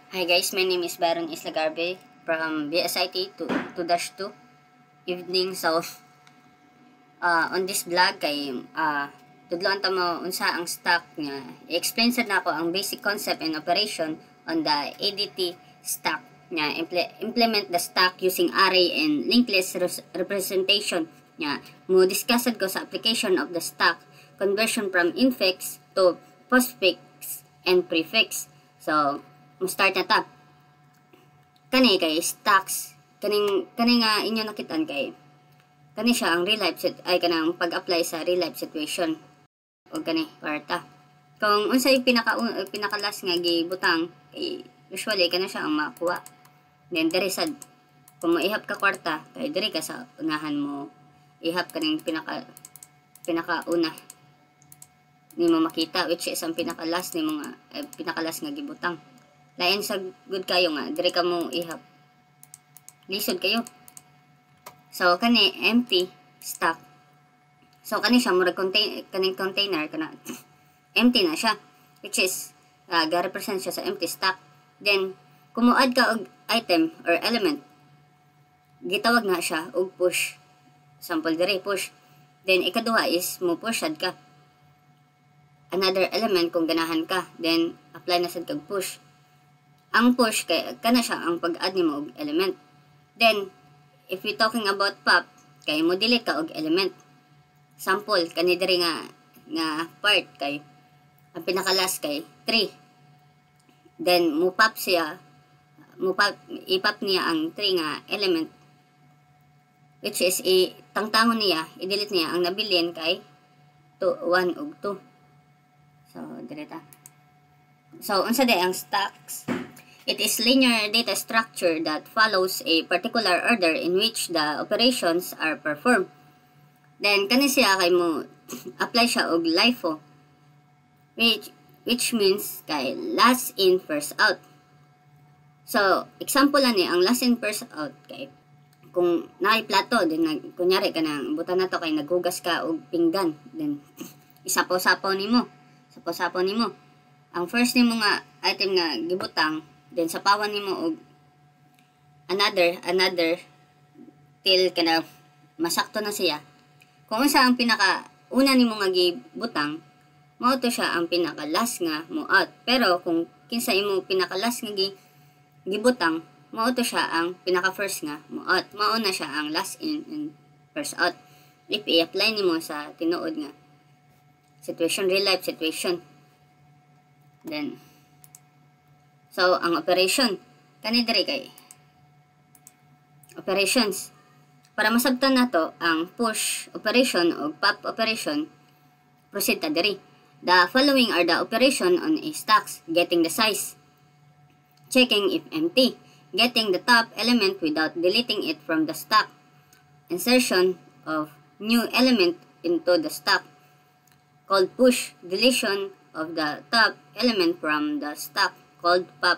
Hi guys, my name is Baron Islagarbe from BSIT 2-2 evening. So, on this vlog kay tudloan ta mo unsa ang stock nga. I-explain sad nako ang basic concept and operation on the ADT stock nga. Implement the stock using array and linked list representation nga. Mo discuss ko sa application of the stock conversion from infix to postfix and prefix. So, start na ta. Kani kay stocks kani nga inyo nakitaan kay kani siya ang real life kanang pag-apply sa real life situation o kani kwarta. Kung unsay pinakalas nga gibutang kay usually kana siya ang makuha. Then diri sad kung maihap ka kwarta kay diri ka sa unahan mo ihap kaning pinakauna nimo makita, which is ang pinakalas nimo nga pinakalas nga gibutang. Lain sa good kayo nga dire ka mo ihap lisod kayo. So kani empty stock, so kani siya murag kaning container kana empty na siya, which is ga-represent siya sa empty stock. Then kumuad ka og item or element, gitawag na siya og push. Sample dire push. Then ikaduha is mo pushad ka another element kung ganahan ka, then apply na sad kag push. Ang push kay kana siya ang pag-add nimo og element. Then if we talking about pop, kay mo delete ka og element. Sample kani diri nga part kay ang pinakalas kay 3. Then mo pop siya, ipop niya ang 3 nga element, which is tangtangon niya, i-delete niya ang nabilin kay 1 ug 2. So dire ta. So unsa day ang stocks? It is linear data structure that follows a particular order in which the operations are performed. Then kani siya kay mo apply siya og LIFO, which means kay last in first out. So example ani ang last in first out kay kung naay plato then kunyari kanang butan nato kay naghugas ka og pinggan, then isapaw-sapaw nimo. Ang first nimo nga item nga gibutang, then sapawan nimo og another till kana masakto na siya. Kung unsa ang pinaka una nimo nga gibutang, mao to siya ang pinaka last nga mo out. Pero kung kinsa imo pinaka last nga gibutang, mao to siya ang pinaka first nga mo out. Mao na siya ang last in and first out. If i-apply nimo sa tinuod nga situation, real life situation. Then so ang operation kani diri kay operations. Para masabtan nato ang push operation o pop operation, proceed ta diri. The following are the operation on a stocks: getting the size, checking if empty, getting the top element without deleting it from the stock, insertion of new element into the stock called push, deletion of the top element from the stock called pop.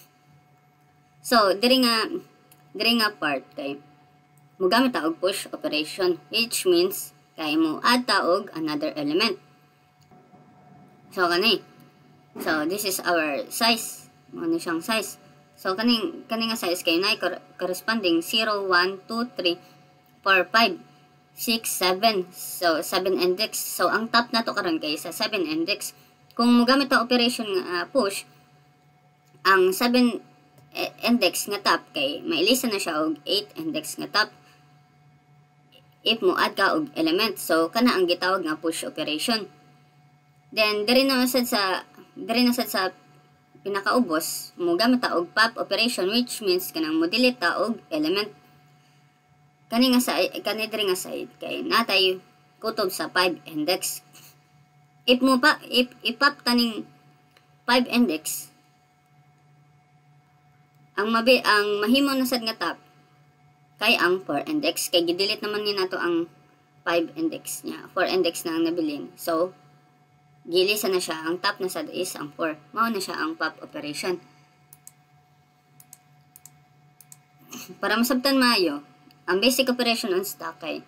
So diri nga part kay mogamit ta og push operation, which means kay mo add ta og another element. So kani, so this is our size, mo ni siyang size. So kani nga size kay nay corresponding 0 1 2 3 4 5 6 7. So 7 index. So ang top nato karon kay sa 7 index. Kung mogamit ta operation nga push, ang 7 index nga top kay mailisa na siya og 8 index nga top if mo add ka og element. So kana ang gitawag nga push operation. Then diri na sad sa pinakaubos, mo gamit ta og pop operation, which means kanang mo delete ta og element. Kani diri nga side kay natay kutob sa 5 index. If ipop taning 5 index, ang mahimo na sad nga top kay ang 4 index, kay gidelete naman ni nato ang 5 index niya. 4 index na ang nabilin. So gilisa na siya, ang top na sad is ang 4. Mao na siya ang pop operation. Para masabtan maayo, ang basic operation on stock kay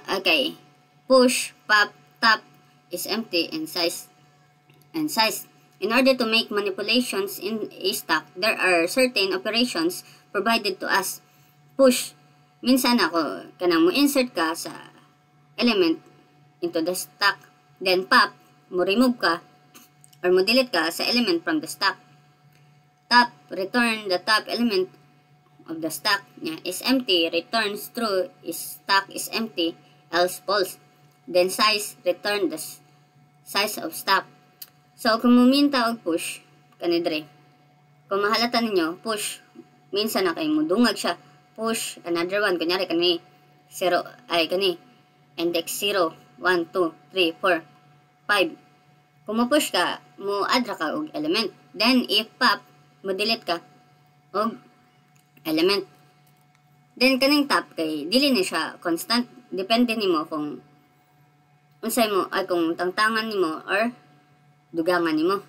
push, pop, top is empty and size. In order to make manipulations in a stack, there are certain operations provided to us. Push, minsan ako, kanang mo insert ka sa element into the stack. Then pop, mo remove ka, or mo delete ka sa element from the stack. Top, return the top element of the stack niya is empty, returns true, is stack is empty, else false. Then size, return the size of stack. So, kung muminta og push, kanidre. Kung mahalata ninyo, push, minsan na kayo mudungag siya. Push, another one, kunyari kani, 0, ay kani, index 0, 1, 2, 3, 4, 5. Kung mo-push ka, mo-add ka og element. Then, if pop, mo-delete ka og element. Then, kaning top, kay, dili ni siya constant. Depende nimo kung unsay mo, ay kung tangtangan nimo or dugangan nimo.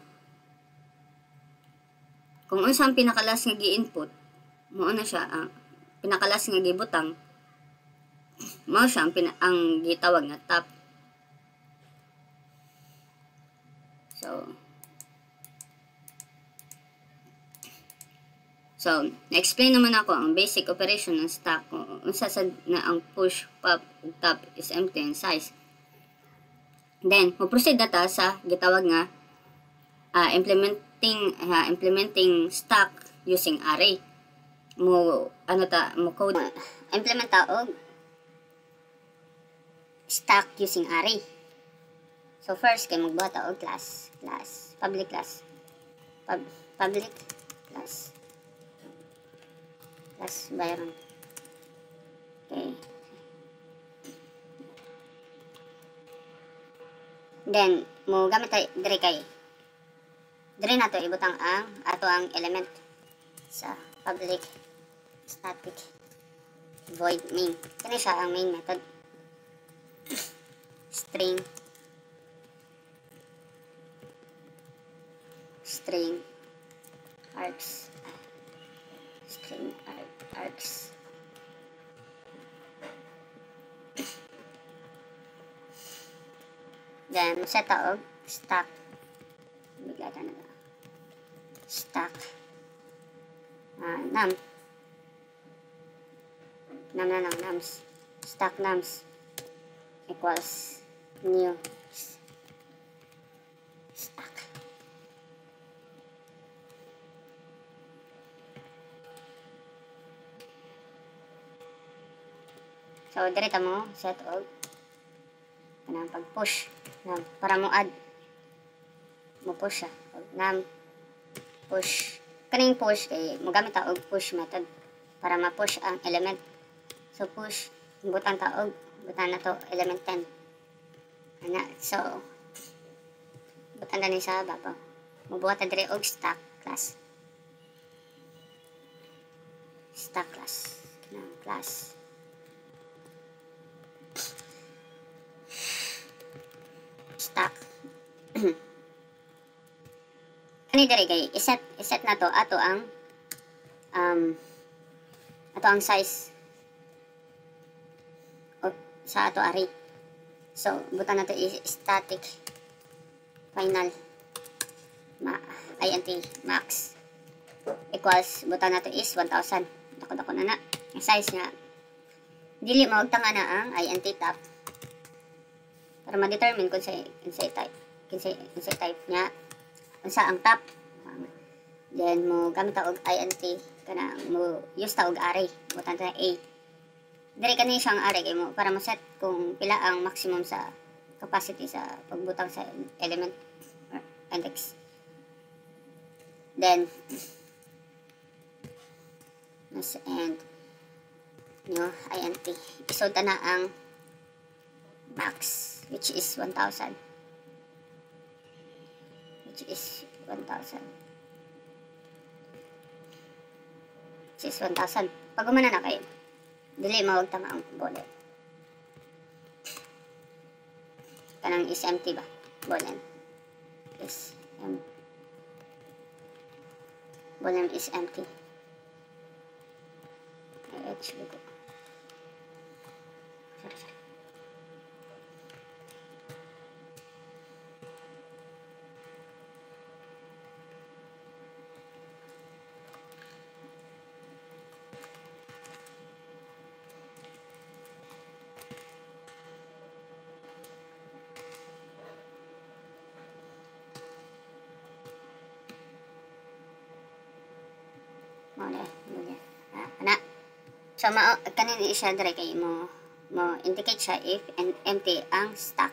Kung unsang pinakalas nga gi-input, mao na siya ang pinakalas nga gibutang, mao siya ang gitawag nga top. So, na-explain naman ako ang basic operation ng stack kung unsa sad na ang push, pop, ug top is empty and size. Then, mo-proceed na ta sa gitawag nga implementing stack using array. Mo code implement ta og stack using array. So first kay magbuhat ta og public class bayaran. Okay. Then, mo gamit tayo dire na to ibutang ang ato ang element sa public static void main. Kani siya ang main method. String args then set ta og stack bigla na stack nums stack nums equals new stack. So direta mo set og kanang pag-push para mo add mo push siya nam push kaning push kay mo gamit ta og push method para ma-push ang element. So push butan na to element 10 ana. So butan na ni sa babaw mabuhat ta dire og stack class kanang class stack. Kani diri kay iset na to ato ang size sa ato array. So butan na to is static final int max equals butan na to is 1000. Dako na ang size nga dili maugtanga na ang int top para ma-determine kung sa type niya unsa ang top. Then mo gamit ta og int kana mo use ta og array butan ta a dire kani siyang array kay mo para ma-set kung pila ang maximum sa capacity sa pagbutang sa element or index. Then and new int isod ta na ang max which is 1000 pag umana na kayo dili mawagtama ang boolean kanang is empty ba boolean is empty sorry. Muna, ana. So, kanina siya dire kay mo indicate siya if empty ang stack.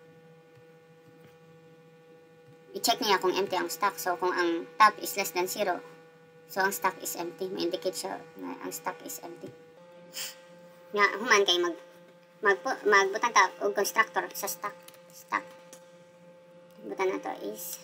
I-check niya kung empty ang stack. So, kung ang top is less than 0, so ang stack is empty. May indicate siya na ang stack is empty. Nga, human kay magbutang ta og constructor sa stack. Butan na to is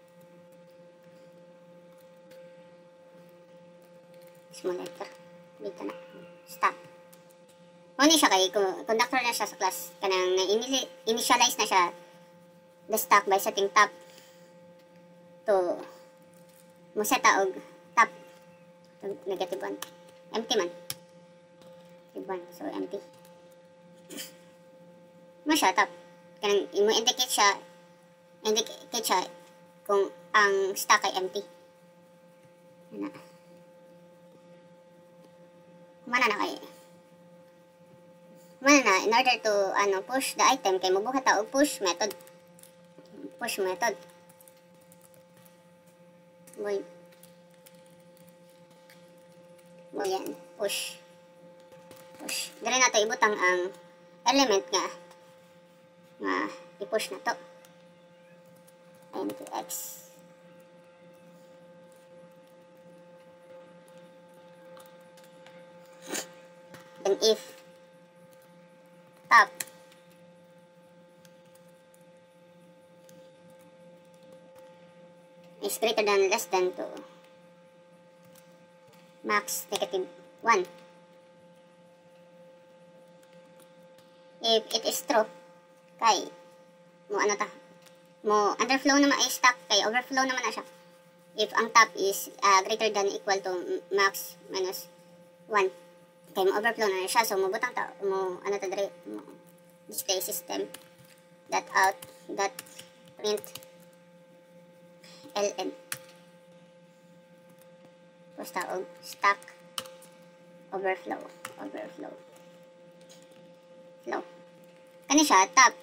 small letter. Dito na. Stack. Muna siya kay conductor na siya sa class. Kanang initialize na siya the stack by setting top to mo seta og top to negative 1. Empty man. Negative 1. So, empty. Mo siya top. Kanang indicate siya kung ang stack ay empty. Yan na. Mana na in order to push the item kay mabuhat ta og push method. Boy yan, push. Dire na to ibutang ang element nga i-push na to. Into X. Then if top is greater than less than 2, max negative 1. If it is true, kay mo underflow naman ay stack kay overflow naman na siya. If ang top is greater than equal to max minus 1, kay mo overflow na siya. So mo butang ta mo dire mo display system dot print ln basta og stack overflow flow kani siya top.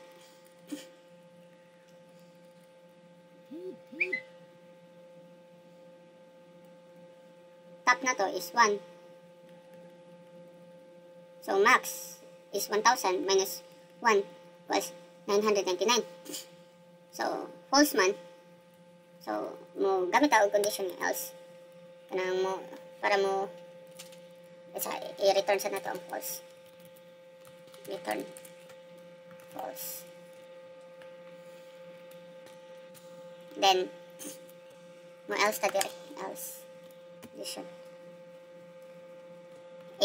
Top na to is 1. So, max is 1,000 minus 1 was 999. So, false man. So, mo gamit ang condition else. Kanang mo, para mo, i-return sa na to ang false. Return false. Then, mo else ta dire. Else. Condition. A.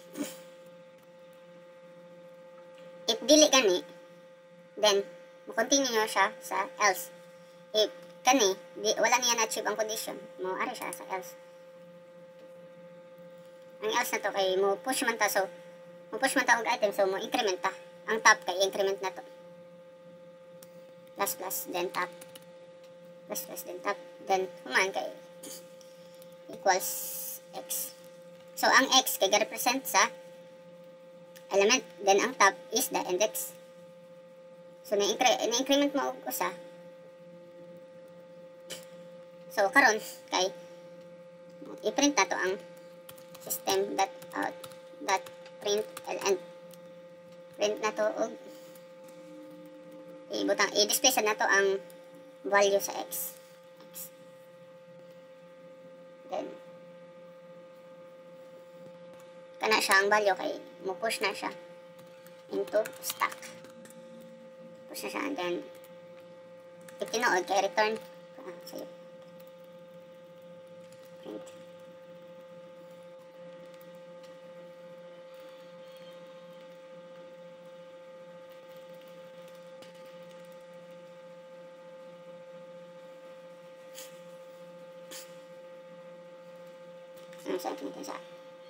If dili gani, then mo-continue nyo siya sa else. If kani, wala niya na-achieve ang condition, mo ari siya sa else. Ang else na to kay mo push man ta, so mo push man ta og item, so mo increment ta. Ang top kay increment na to. Plus then top. Plus then top. Then human kay equals x. So ang x kay ga-represent sa element, then ang top is the index. So na-increment mo og usa. So karon kay i-print na to ang system out print ln. Print na to og i-display sa na to ang value sa x. Then kana siya ang value kay mo push na siya into stack. Push na siya and then itinood kay return sa'yo. Print. Ano siya natin sa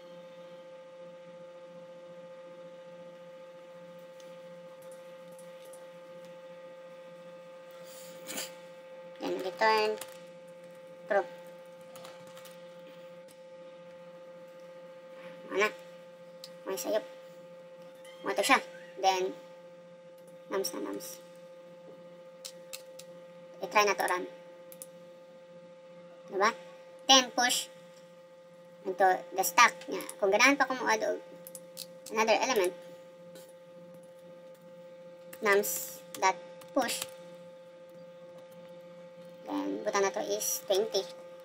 then return true. Ano? May sayop. Mo ito siya. Then nums. I-try na to run. Diba? Then push. into the stack nya. Kung ganahan pa ko mo add og another element, nums dot push, then butang na to is 20,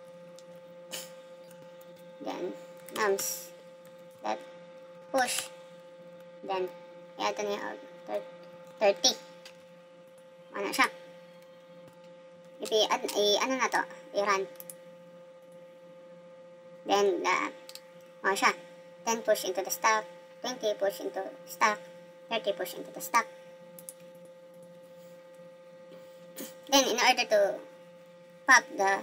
then nums dot push, then i-add niya og 30. Ano siya, ano na to, i-run, then siya, 10 push into the stack, 20 push into stack, 30 push into the stack. Then in order to pop the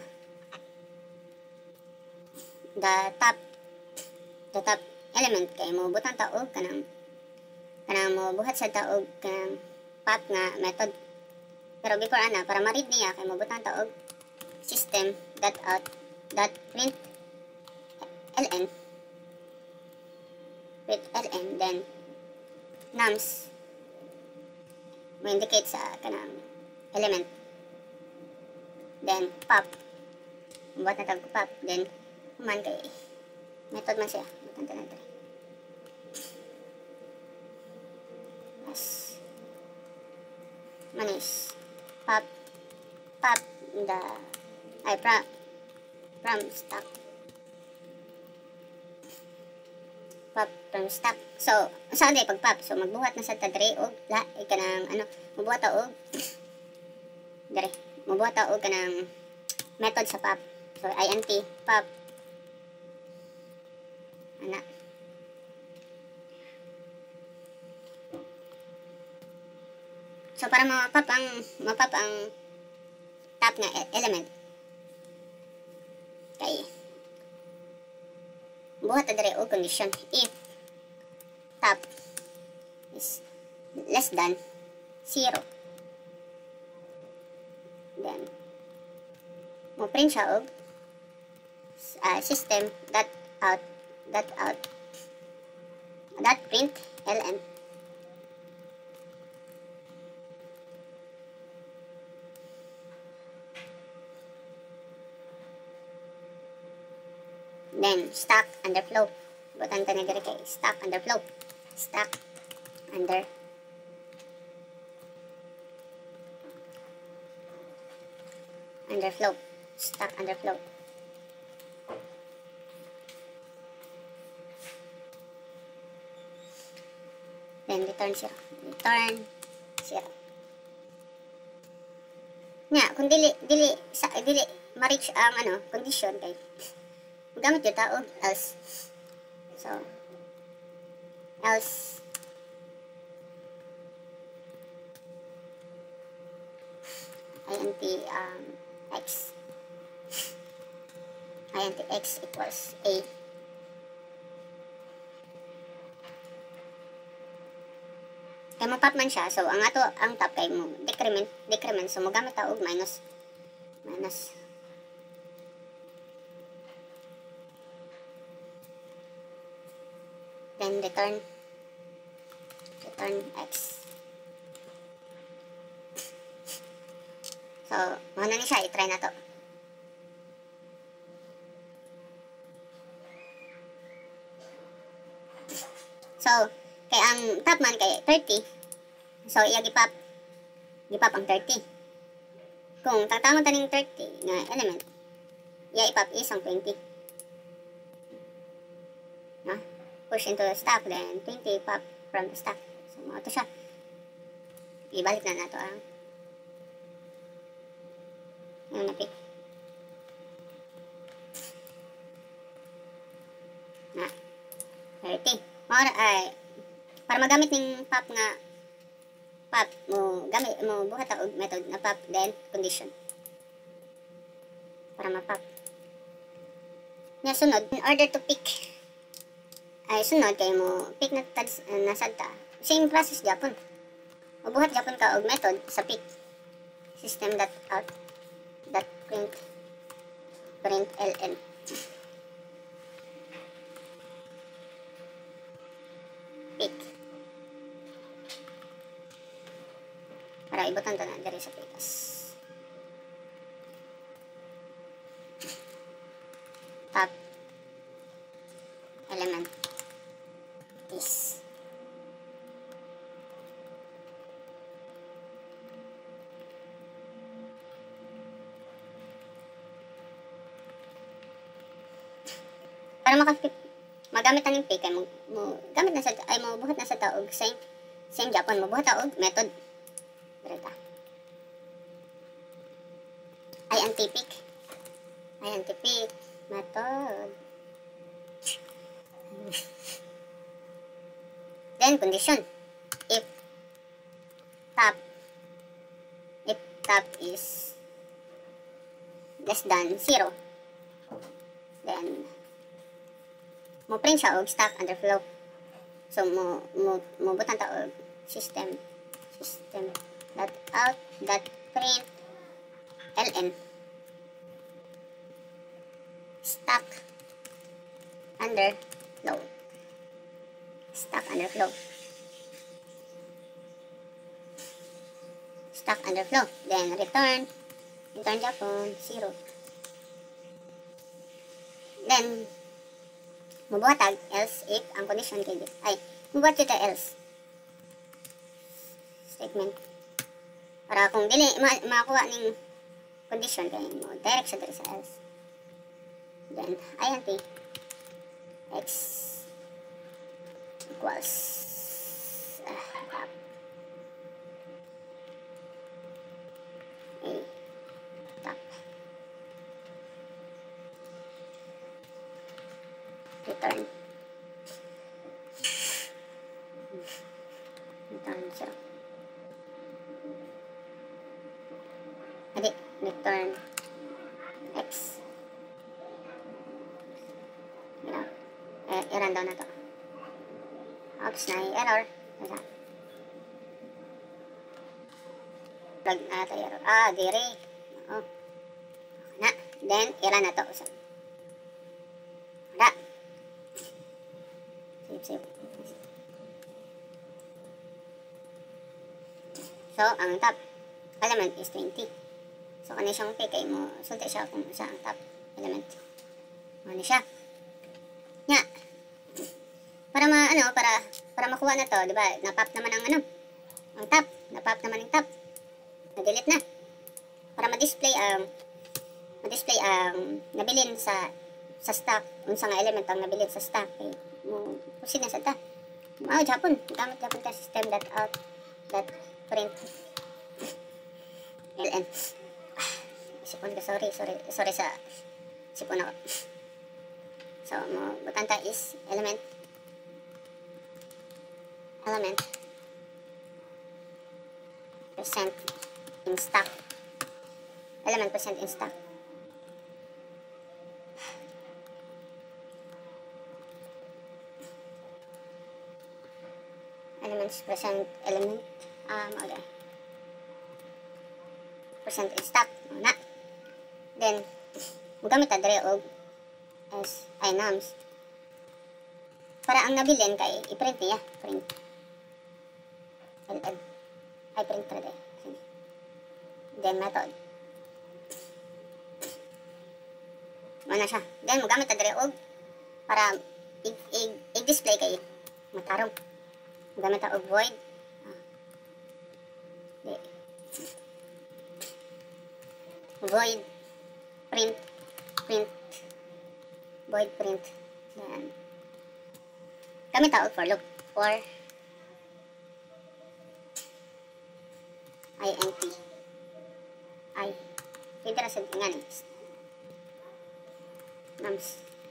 top element, kay mo butang taog kanang mo buhat sa taog kanang pop nga method. Pero before ana, para ma-read niya, kay mo butang taog system.out.println, then nums mo indicate sa kanang element, then pop buhat na tag pop, then human kay method man siya, butang tanan diri. Yes, manis pop the from stack, pop from stack. So saan day pag pop, so magbuhat na sa tadre og kanang magbuhat ta og dire, magbuhat ta og kanang method sa pop. So int pop ana, so para mapop ang top nga element, kay buhat ta dire og condition if top is less than 0, then mo print siya og system.out.println, then stack underflow, butang tanan diri kay stack underflow, stack underflow, stack underflow, then return 0 nya. Kung dili ma-reach ang condition, kay gamit yung tao else. So else int x equals a, kay mapop man siya. So ang top kay mo decrement, so mo gamit ta og minus, then return x. So mo na ni siya, i-try na to. So kay ang top man kay 30, so iya gipop ang 30. Kung tangtangon taning 30 nga element, iya ipop is ang 20, no? Push into the stack, then 20 pop from the stack. So mo to siya, ibalik na nato ang na-pick na 30. Para magamit ning pop mo buhat ta og method na pop, then condition para ma-pop nya. Sunod, in order to pick, sunod kay mo pick na sadta, same process gyapon, mabuhat gyapon ka og method sa pick, system.out.println, pick, para ibutan ta na diri sa pikas. Top para magamit ang pick kay mo gamit na sa ay mo buhat na sa taog same Japon mo buhat taog method direta ay anti-pick method then condition if top is less than 0 then mo print siya og stack underflow. So mo butang ta og system dot out dot print ln stack underflow stack underflow then return Japon 0 then mabuhat tag else if ang condition kay ay mabuhat kita else statement para kung dili makakuha ning condition kay mo direct sa diri sa else then int x equals top top return 0 return x i-run down na to oops na error plug na tayo error dire na then i-run na to save so ang top element is 20 so kani siyang pick kay mo sulti siya kung sa ang top element ano siya nya para para makuha na to di ba na-pop naman ang top na-delete na para ma-display ang nabilin sa stock unsa nga element ang nabilin sa stock kay mo proceed na sa ta Japon gamit ta system dot out dot print ln sipon ka sorry sa sipon ako so mo butang ta is element percent in stock element percent in stock elements percent element okay percent in stock na then magamit ta dire og as nums para ang nabilin kay i-print niya print ay print ra dire then method mana siya then magamit ta dire og para i-display kay matarong magamit ta og void void print void print then gamit ta og for loop for int interested nga ni nums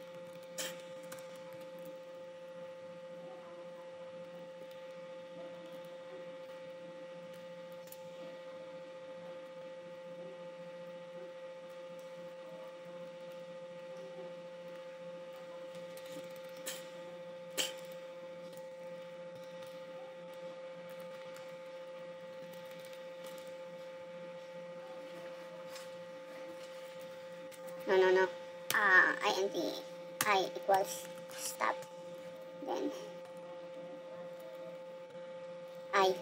no int I equals stop then I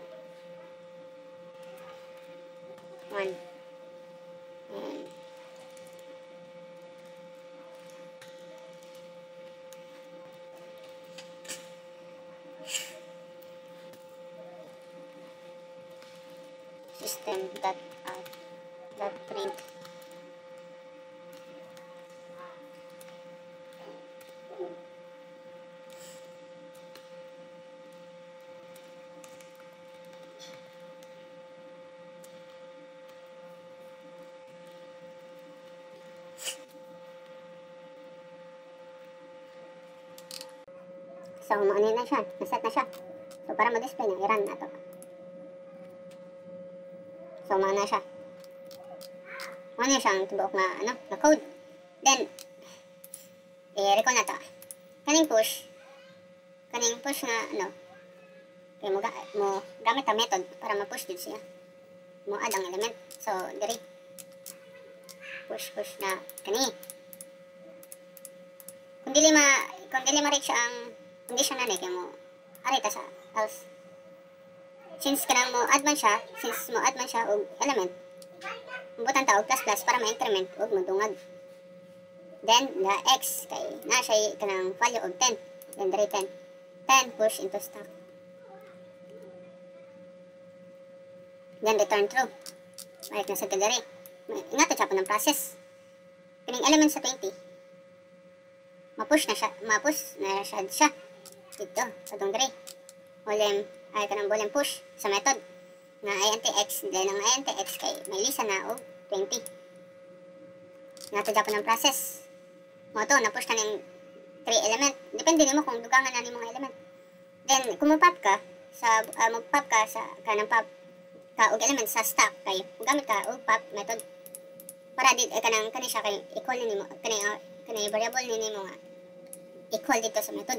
1 and system dot print So maano na siya, naset na siya. So para ma-display na i-run na to. So maano na siya. Maano siyang tibuok na code. Then i-recall na to. Kaning push na kaya mo gamit ang method para ma-push din siya. Mo add ang element. So diri push na kani. Kung dili ma-reach ang condition na kaya mo arita sa else. Since mo add man siya og element, mabutan ta og plus para ma-increment og madungag. Then the x kay na siya kanang value of 10. Then diri 10 push into stack. Then return true. Balik na sa diri. Ingat siya po ng process. Kining element sa 20. Mapush na siya dito sa tong diri. Kanang boolean push sa method na int x. Then ang int x kay may lisa na og 20. Ingat siya po ng process. Mo to na-push ka ng 3 element. Depende nimo kung dugangan na nimo nga element. Then kung mo-pop ka sa kanang pop ka og element sa stack kay gamit ka og pop method para kanang kani siya kay equal ni nimo kani variable ni nimo nga equal dito sa method.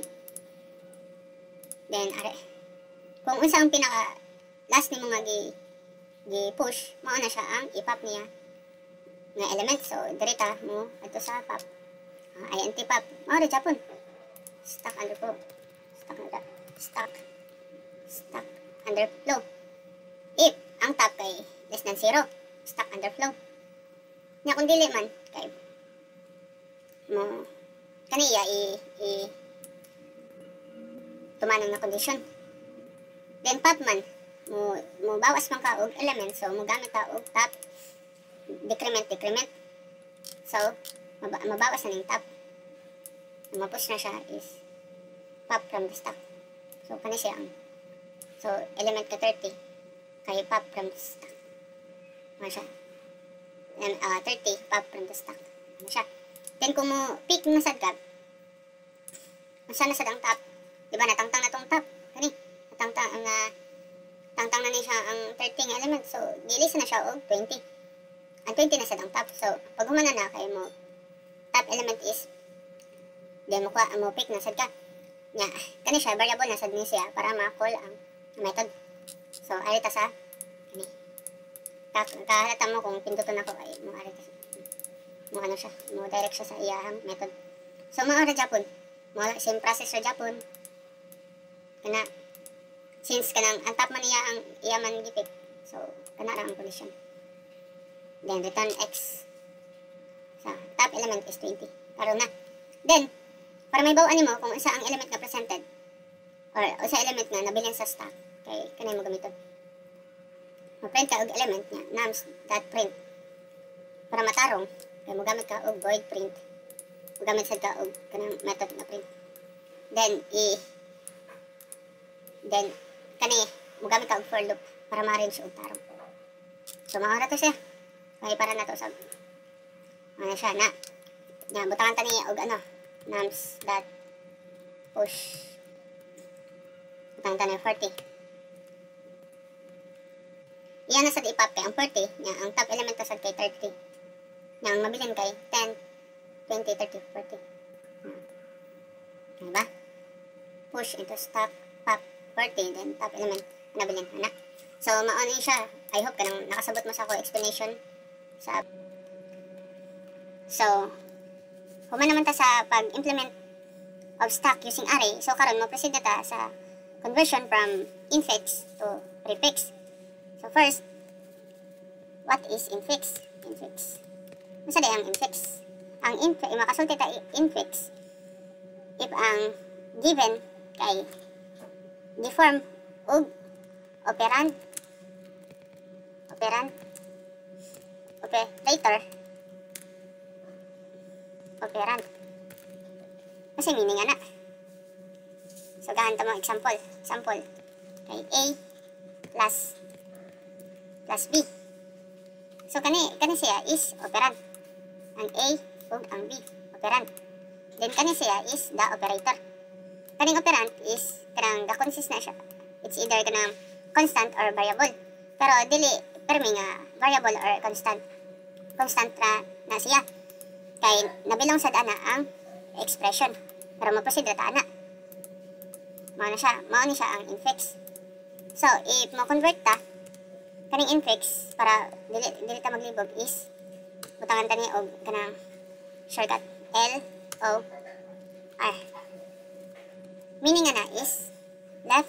Then kung unsa ang pinaka last nimo nga gi push mao na siya ang i-pop niya nga element. So direta mo adto sa pop int pop mao ra Japon stack underflow if ang top kay less than 0 stack underflow nya kung dili man kay mo kaniya tumanong na condition. Then pop man mo bawas man ka og element, so mo gamit ka og top decrement. So mabawas na ning top. Ang mapush na siya is pop from the stack. So kani siya ang element ka 30 kay pop from the stack. Ano siya? And 30 pop from the stack. Ano siya? Then kung mo pick na sad ka, unsa na sad ang top? Diba natangtang na tong top? Kani natangtang na ni siya ang 30 nga element. So gilisa na siya og 20. Ang 20 na sad ang top. So pag humana na kay mo top element is then mo pick na sad ka. Nya kani siya variable na sad ni siya para ma-call ang method. So arita sa kani kahalata mo kung pinduton ako ay mo arita mo ano siya mo direct siya sa iyang method. So mao ra Japon mo same process ra Japon kana since kanang ang top man niya ang iya man gipit. So kana ra ang condition. Then return x sa top element is 20 karon na. Then para may baw mo kung isa ang element na presented or sa element nga nabilin sa stack kay kanay mo gamiton. Mo-print ka og element niya nums.print para matarong kay mo gamit ka og void print. Mo gamit sad ka og kanang method na print. Then kani mo gamit ka og for loop para ma-arrange og tarong. So mao ra to siya. Kay para na to sa ano siya na butangan tani og nums.push butangan tani 40. Iyan na sad ipap kay ang 40 nya ang top element sad kay 30. Nya ang mabilin kay 10, 20, 30, 40. Diba? Push into stack pop 40 then top element nabilin ana. So mao ni siya. I hope kanang nakasabot mo sa ako explanation sa so human naman ta sa pag-implement of stack using array. So karon mo proceed na ta sa conversion from infix to prefix. So first, what is infix? Infix. Unsa day ang infix? Ang infix makasulti ta infix if ang given kay deform og operand operator operand. Kasi meaning ana. So gahan ta mo example kay A plus B. So kani siya is operand. Ang A ug ang B operand. Then kani siya is the operator. kaning operand is kanang ga-consist na siya. It's either kanang constant or variable. Pero dili permi nga variable or constant. Constant na siya. Kay nabilong sad ana ang expression. Pero mo-proceed rata ana. Mao ni siya ang infix. So, if mo convert ta kaning infix para dili ta maglibog is butangan ta ni og kanang shortcut L O R. Meaning na is left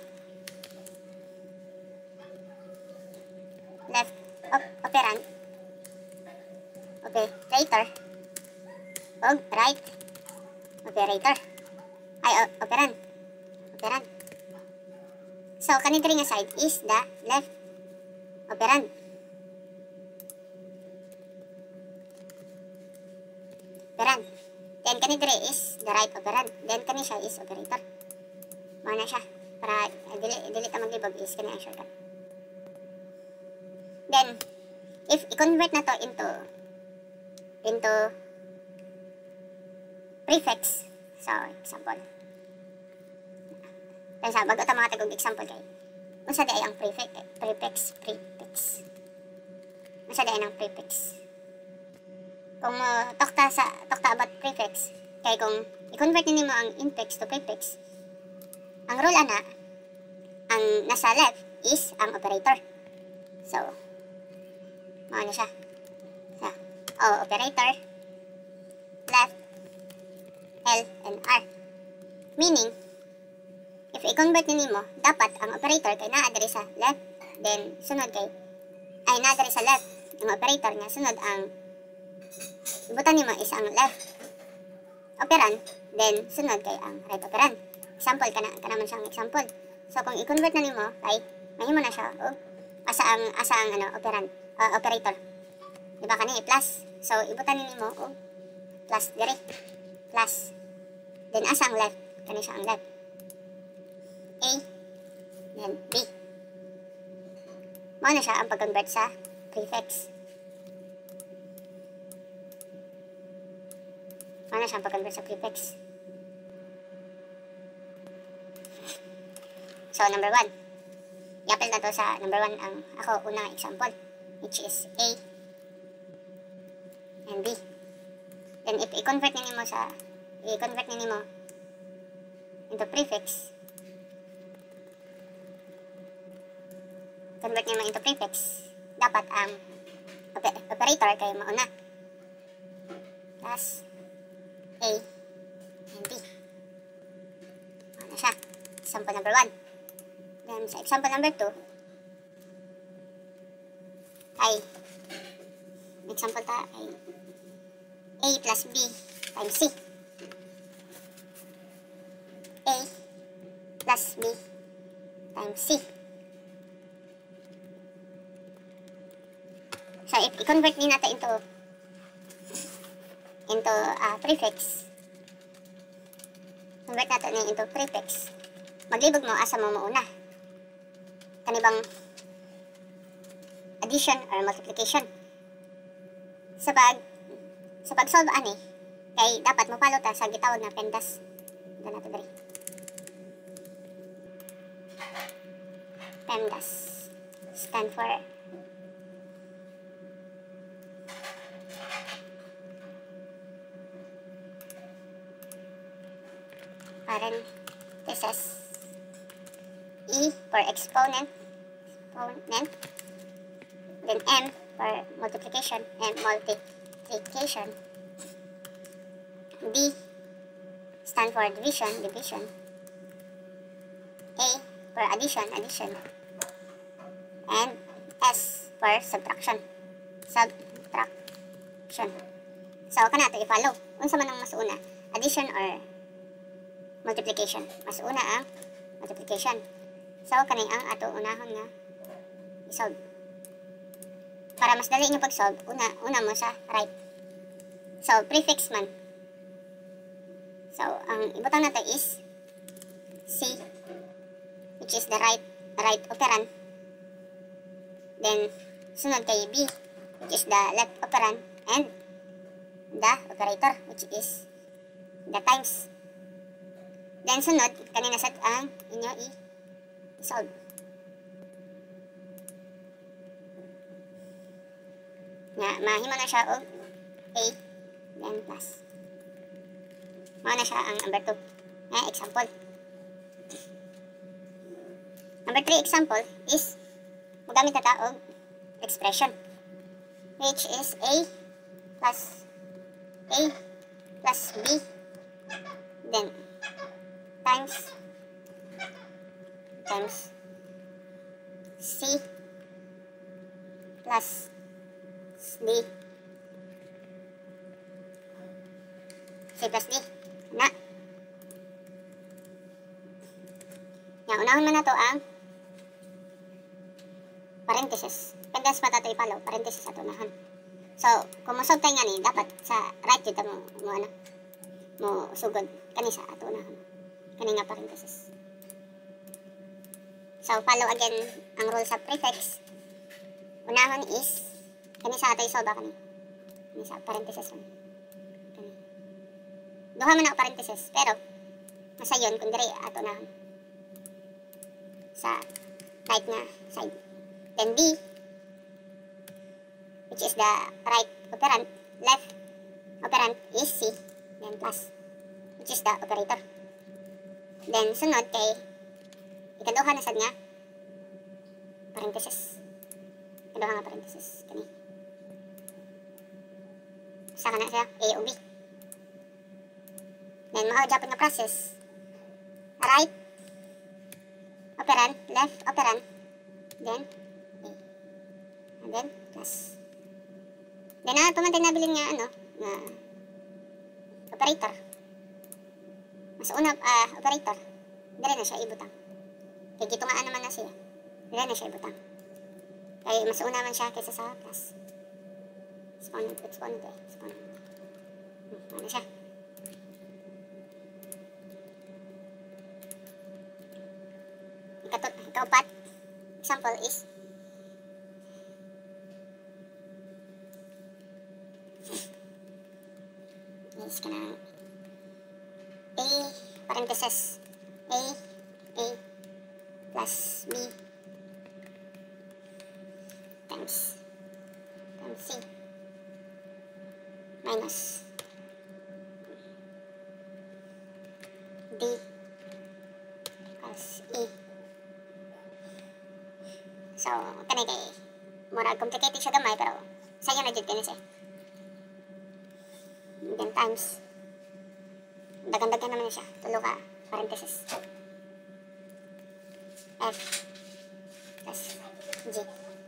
operand operator og right operator ay operand. So kani diri nga side is the left operand. Then kani diri is the right operand. Then kani siya is operator. Mao na siya para dili ta maglibog is kani ang shortcut. Then if i-convert na to into prefix. So example. Then sa bago ta mga tagog example kay unsa di ay ang prefix. Unsa di ay ang prefix? Kung mo tokta about prefix, kay kung i-convert nimo ang infix to prefix, ang rule ana, ang nasa left is ang operator. So, mao na siya. Operator, left, L, and R. Meaning, if i-convert nimo, dapat ang operator kay naa diri sa left, then sunod kay, ay naa diri sa left, ang operator nga sunod ang ibutan nimo is ang left operand, then sunod kay ang right operand. Example kana man siyang example. So kung i-convert na nimo kay mahimo na siya og asa ang operand operator. Di ba kani plus. So ibutan nimo og plus dire. Plus. Then asa ang left? Kani siya ang left. A then B. Mao na siya ang pag-convert sa prefix. Mao na siya ang pag-convert sa prefix. So, number 1. I-apply na to sa number 1 ang ako unang example, which is A and B. Then, if i-convert nimo into prefix, dapat ang operator kay mauna. Plus A and B. Ano siya? Example number 1. Then, sa example number 2, ay example ta ay A plus B times C. A plus B times C. So, if i-convert din natin into prefix, convert natin into prefix, maglibog mo asa mo mauna. Kanibang addition or multiplication. Sa pag-solve ani, kay dapat mo follow ta sa gitawag na PEMDAS. Dito na to diri. PEMDAS stand for parenthesis. E for exponent, then M for multiplication, D stand for division, A for addition, and S for subtraction. So, kana to i-follow. Unsa man ang mas una, addition or multiplication? Mas una ang multiplication. So, kani ang ato unahon nga i-solve. Para mas dali nyo pag-solve, una mo sa right. So, prefix man. So, ang ibutang nato is C, which is the right operand. Then, sunod kay B, which is the left operand, and the operator, which is the times. Then sunod kanina set ang inyo i-solve. Nga mahimo na siya og a then plus. Mao na siya ang number 2 nga example. Number 3 example is magamit na ta og expression which is a plus b then times c plus d na. Yang unahon man na to ang parenthesis. Pendas pa tato ipalaw, parenthesis ato unahan. So, kung masog tayo nga ni, dapat sa right yun mo sugod kani sa ato unahan. Kani nga parenthesis. So, follow again ang rule sa prefix. Unahon is kani sa ato isolve kani. Kani sa parenthesis ron. Kani. Duha man ang parenthesis, pero masayon kung dire ato unahan. Sa right nga side. Then B, which is the right operand, left operand is C, then plus, which is the operator. Then sunod kay ikaduha na sad nga parenthesis. Ikaduha nga parenthesis kani. Sa kana siya A o B. Then mao gyapon nga process. Right operand, left operand, then A. And then plus. Then pamantay nabilin nga nga operator. Mas una operator. Dire na siya ibutang. Kaya gitungaan naman na siya. Dire na siya ibutang. Kaya mas una man siya kaysa sa plus. Exponent. Ano siya? Ikaupat example is kana A parenthesis A plus B times C minus D plus E. So, kanay kay murag complicated siya gamay pero sayo na jud kani siya. Then times dagan-dagan naman siya. Tulo ka parenthesis. F plus G.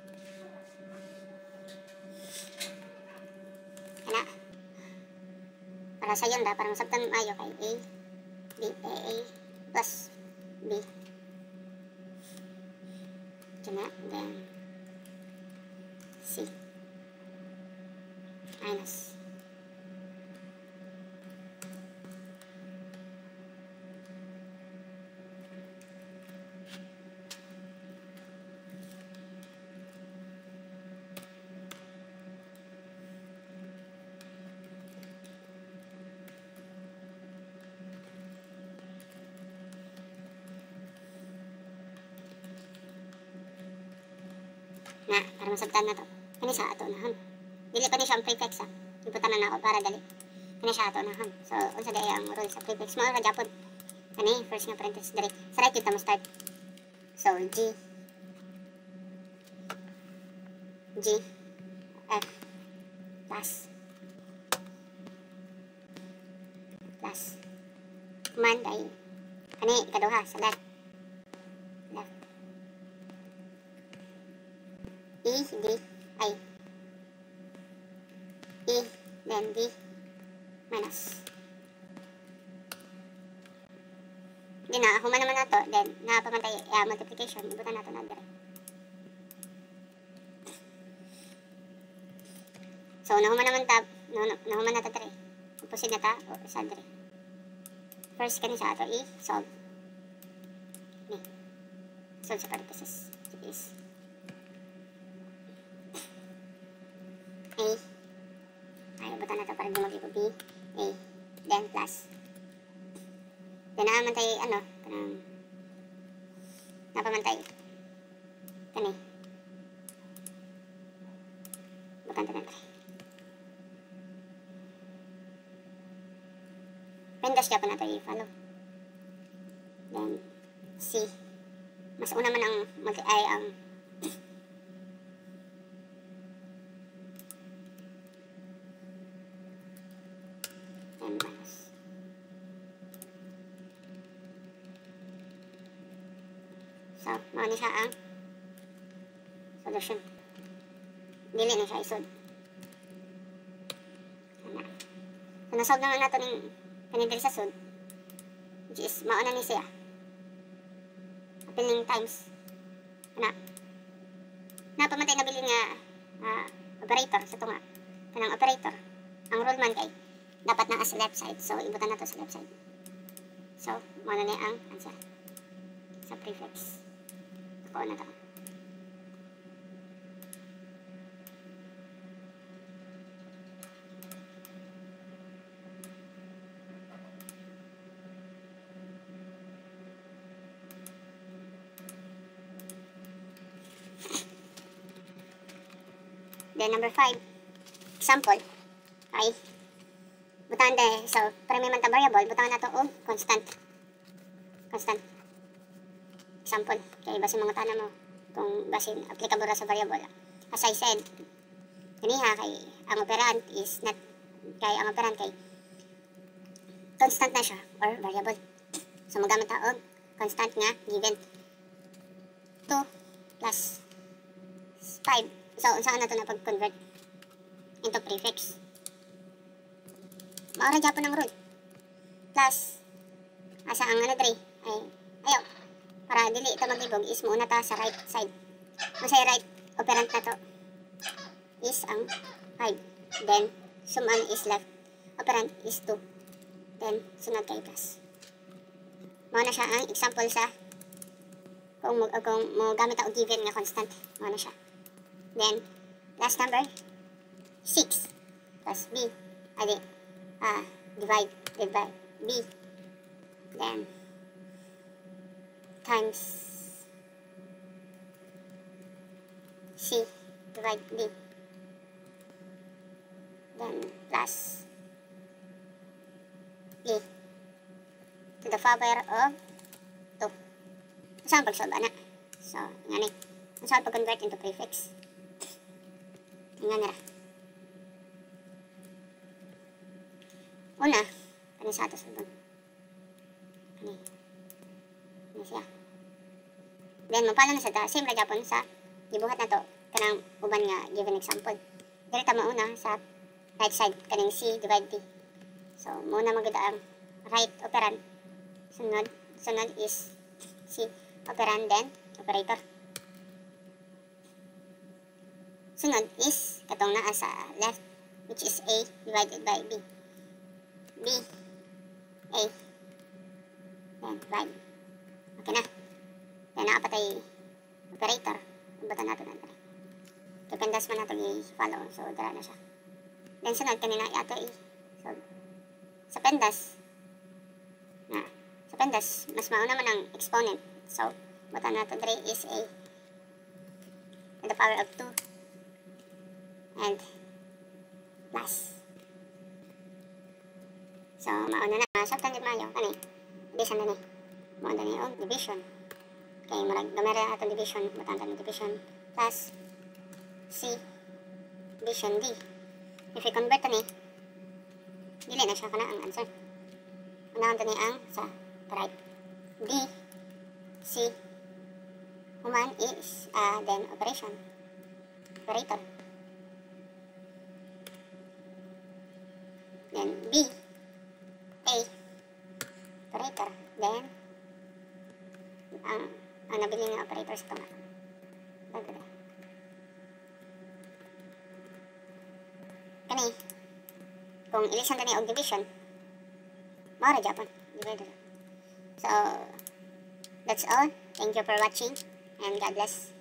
Kana. Para sa yun para masabtan mayo kay A plus B. Kana. Then C minus na para masabtan na to. Kani sa ato nahan. Dili pa ni siya ang prefix ha. Iputan na ako para dali. Kani siya ato nahan. So unsa day ang rule sa prefix mo ra gyapon. Kani first nga parenthesis dire. Sa right kita mo start. So G F plus command ay kani ikaduha sa left E then D minus. Then human naman na to, then napamantay multiplication, ibutan nato na dire. So nahuman naman ta, nahuman na ta dire. Opposite na ta o sa dire. First kani sa ato i-solve. Ni. Solve sa parenthesis. Is A. Ay, butan na ito para dumagi ko B. A. Then plus. Then naamantay ano kanang napamantay kani bukan tanan pendas siya pa nato i-follow. Then C, mas una man ang ay ang M minus. So, mao ni siya ang solution. Dili na siya isod. Ana. So, nasolve naman nato ning kanindiri sa sud, which is mauna ni siya. Appealing times. Ana. Napamatay na bilin nga operator sa tunga. Kanang operator. Ang rule man kay dapat na sa left side. So, ibutan nato sa left side. So, mauna ni ang answer. Sa prefix. Ako na to. Then number 5, example ay butahan dahil so para may manta variable butahan nato og constant example kay basi mga tanan mo kung basin applicable ra sa variable. As I said kaniha kay ang operand is not kay ang operand kay constant na siya or variable, so magamit ta og constant nga given 2 plus 5. So, unsaan na ito na pag-convert into prefix? Maura dyan po ng rule. Plus, asa ang ano dre, ay, ayaw, para dili ito maglibog is muna ta sa right side. Masay right operand na to is ang 5. Then, suman is left. Operand is 2. Then, sunod kay plus. Mauna siya ang example sa kung mo gamit ako given nga constant. Mauna siya. Then, last number, 6 plus B, divided by B, then, times C, divide B, then, plus B, to the power of 2. Saan pag-solve na? So, nga ni. Saan pag-convert into prefix? Nga nara. Una, kani sa atos doon. Kani siya. Then, mapala na sa ta. Same ra gyapon sa gibuhat na to. Kanang uban nga given example. Dili ta mauna sa right side. Kaning C divide D. So, muna maganda ang right operand. Sunod is C operand then operator. Sunod is katong naa sa left, which is A divided by B. B, A, then right. Okay na. Then nakapatay operator. Ibutan nato na ito. Dependas man nato i-follow. So, dala na siya. Then sunod kanina yato so, sa pendas, mas mauna man ang exponent. So, butan nato dre is A to the power of 2. And plus. So, mauna na. Sabtan din mayo. Kani? Division na ni. Mauna ni og division. Okay, marag gamera atong division. Batang division. Plus C division D. If we convert ni, dili na siya kana ang answer. Unahon ni ang sa right. D C human is then operator. Then B, A, operator. Then, ang nabili ng operator sa tunga. Kani, kung ilisan na niya og division, maura Japan. Divider. So, that's all. Thank you for watching and God bless.